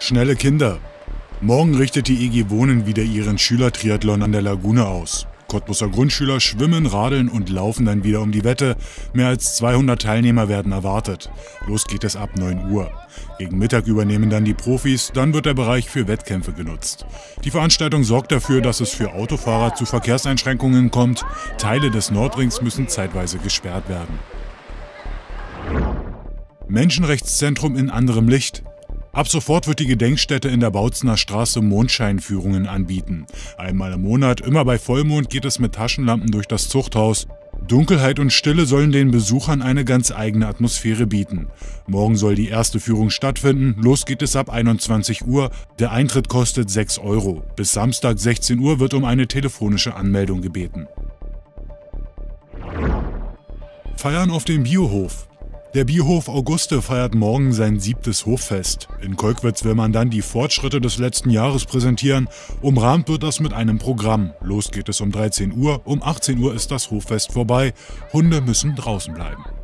Schnelle Kinder. Morgen richtet die EG Wohnen wieder ihren Schülertriathlon an der Lagune aus. Cottbuser Grundschüler schwimmen, radeln und laufen dann wieder um die Wette. Mehr als 200 Teilnehmer werden erwartet. Los geht es ab 9 Uhr. Gegen Mittag übernehmen dann die Profis, dann wird der Bereich für Wettkämpfe genutzt. Die Veranstaltung sorgt dafür, dass es für Autofahrer zu Verkehrseinschränkungen kommt. Teile des Nordrings müssen zeitweise gesperrt werden. Menschenrechtszentrum in anderem Licht. Ab sofort wird die Gedenkstätte in der Bautzener Straße Mondscheinführungen anbieten. Einmal im Monat, immer bei Vollmond, geht es mit Taschenlampen durch das Zuchthaus. Dunkelheit und Stille sollen den Besuchern eine ganz eigene Atmosphäre bieten. Morgen soll die erste Führung stattfinden, los geht es ab 21 Uhr. Der Eintritt kostet 6 €. Bis Samstag 16 Uhr wird um eine telefonische Anmeldung gebeten. Feiern auf dem Biohof. Der Biohof Auguste feiert morgen sein 7. Hoffest. In Kolkwitz will man dann die Fortschritte des letzten Jahres präsentieren. Umrahmt wird das mit einem Programm. Los geht es um 13 Uhr, um 18 Uhr ist das Hoffest vorbei. Hunde müssen draußen bleiben.